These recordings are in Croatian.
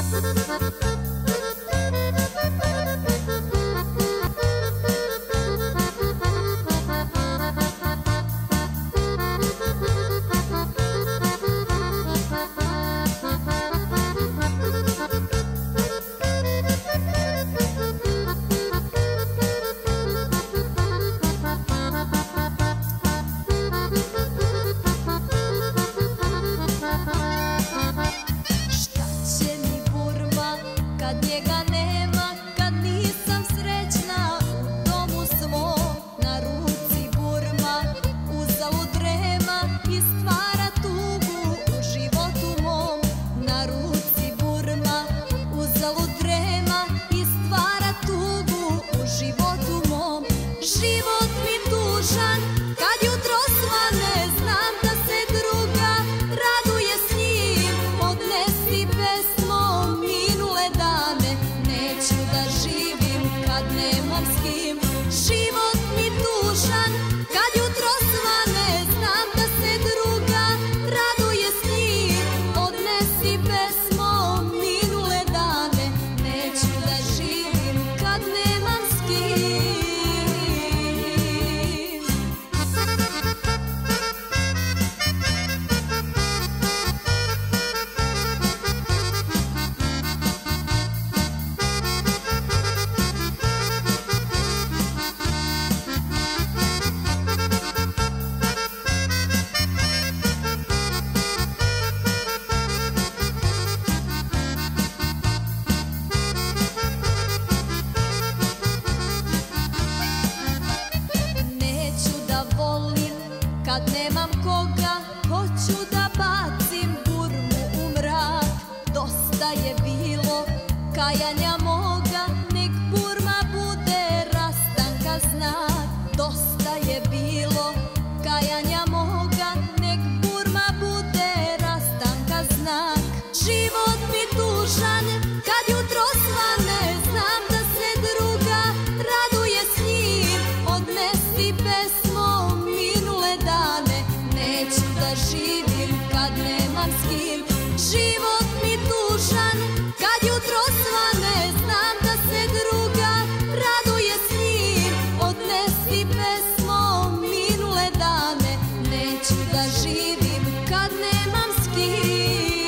Kad nemam koga, hoću da bacim burmu u mrak. Dosta je bilo kajanja moga, nek burma bude rastanka znak. Dosta je bilo kajanja moga, nek burma bude rastanka znak. Život mi tužan, kad jutro svane, znam da se druga raduje s njim. Odnesi pesmo minule dane, neću da živim kad nemam s kim. Život mi tužan, kad jutro svane, znam da se druga raduje s njim. Odnesi pesmo minule dane, neću da živim kad nemam s kim.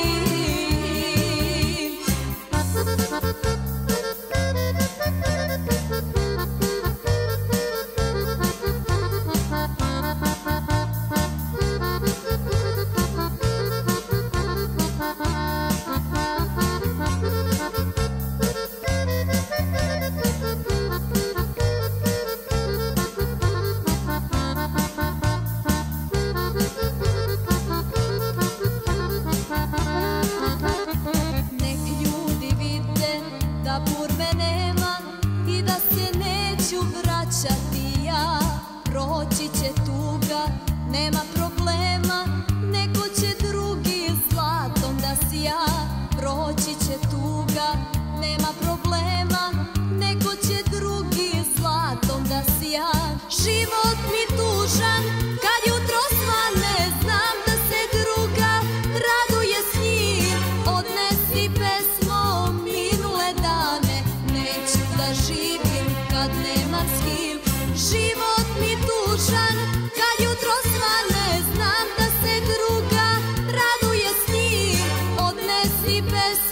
Da burme nema i da se neću vraćati ja. Proći će tuga, nema problema, neko će drugi zlatom da sija. Proći će tuga, nema problema, neko će drugi zlatom da sija. Život mi tužan, kad jutro svane, znam da se druga raduje s njim. Odnesi pesmo minule dane, neću da živim kad nemam s kim. Život mi tužan, kad jutro svane, znam da se druga raduje s njim. Odnesi pesmo